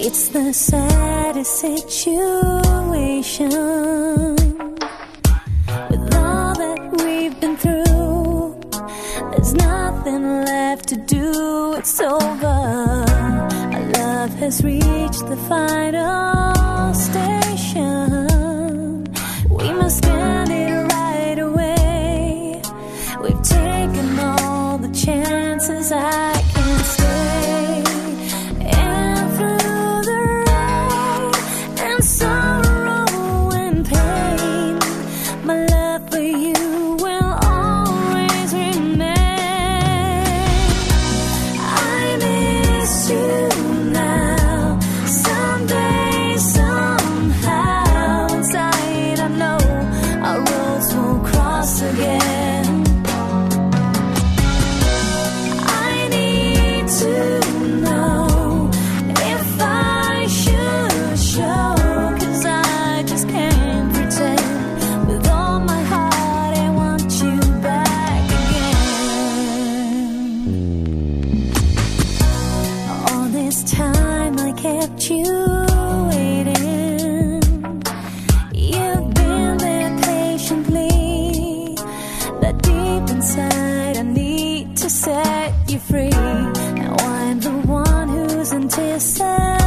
It's the saddest situation. With all that we've been through, there's nothing left to do. It's over. Our love has reached the final station. We must end it right away. We've taken all the chances. I can't stay. And through the rain and sorrow and pain, my love for you will always remain. I miss you now. Someday, somehow, inside I know our roads will cross again. I need to know if I should show, 'cause I just can't pretend. With all my heart I want you back again. All this time I kept you waiting. You've been there patiently, but deep inside I need to set you free. Now I'm the one who's anticipating.